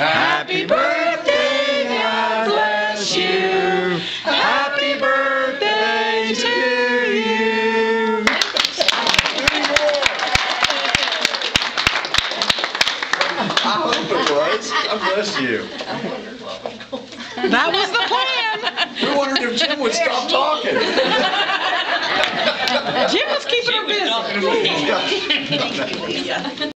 Happy birthday, God bless you. Happy birthday to you. I hope it was. God bless you. That was the plan. We wondered if Jim would stop talking. Jim was keeping her busy.